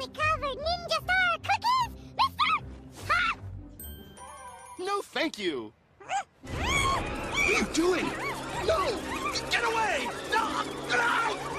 chocolate-covered ninja star cookies, mister? Ha! No, thank you. What are you doing? No! Get away! No! No!